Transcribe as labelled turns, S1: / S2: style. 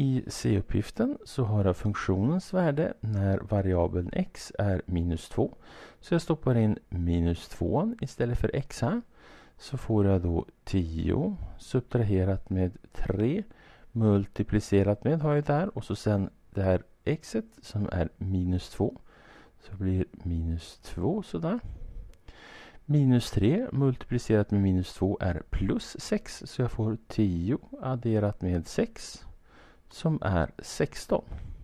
S1: I C-uppgiften så har jag funktionens värde när variabeln x är minus 2. Så jag stoppar in minus 2 istället för x här. Så får jag då 10 subtraherat med 3 multiplicerat med har jag där. Och så sen det här xet som är minus 2. Så blir minus 2 sådär. Minus 3 multiplicerat med minus 2 är plus 6. Så jag får 10 adderat med 6 som är 16.